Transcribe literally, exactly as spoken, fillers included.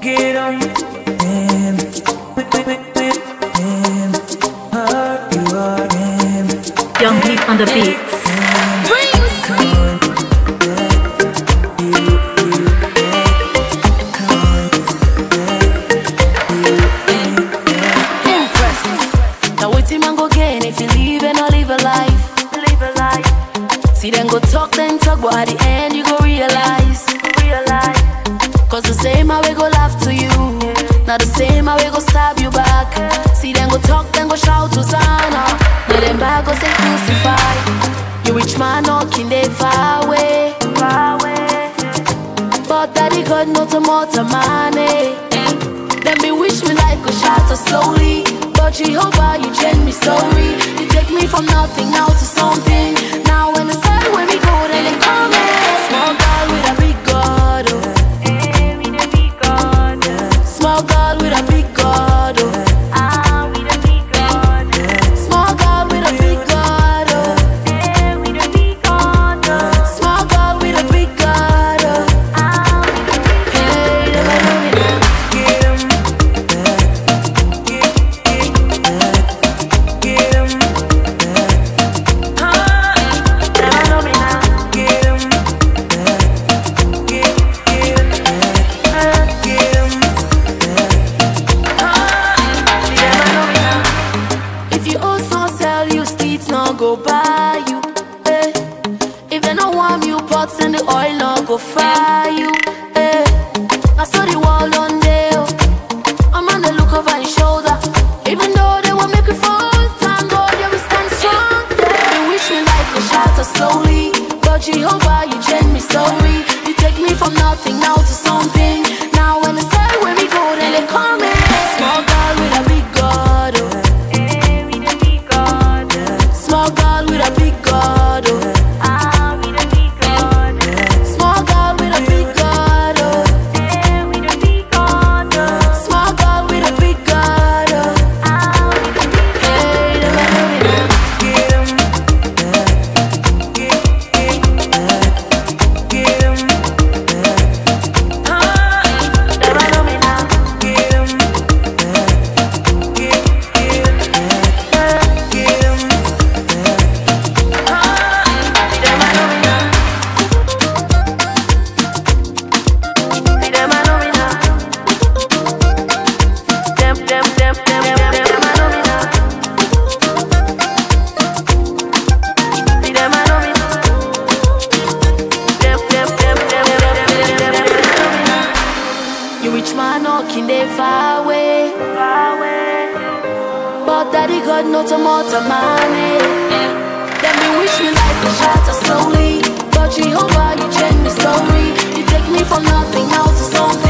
get on him. Him. Hurt you are him. Young Heat on the beats. If you leave and I live a life, live a life. See then go talk, then talk, but at the end you go realize, realize. Cause the same way we go laugh to you, not the same way we go stab you back. See then go talk, then go shout to Zana. Now them back go say crucify. You rich man knocking they far away, far away. But daddy God no tomato money. Then me wish me life could shatter slowly. But Jehovah, you change me story. You take me from nothing now to something. Now when the sun, when we go, then they come in. Small girl with a big God, oh. Hey, with a big God, oh. Small girl with a big God, oh. Ah, with a big God, oh. Small girl with a big God, oh. Hey, with a big God, oh. Small girl with a big God, oh. Ah, with a big God, hey, never know me now. Go buy you, eh. If they don't want you, pots and the oil no go fry you, eh. I saw the wall on there, I'm on the look over his shoulder. Even though they won't make you fall, thank God you will stand strong, yeah. They wish me like a shatter slowly, but Jehovah, you change me story. You take me from nothing now to something. Now when they say when we go, then they come in. Small girl with a big God, oh. Small girl with a big God, oh. Ah, with a big God, oh. Small girl with a big God, oh. Yeah, with a big God, oh. Small girl with a big God, oh. Ah, with a big God, hey, never know me now. Get him, get, get, get him, ah, never know me now. Get him, get, get, get him. You rich man knocking they far away, far away. But daddy God no tomato money. Then me wish me life could shatter slowly. But Jehovah, you change me story. You take me from nothing now to something.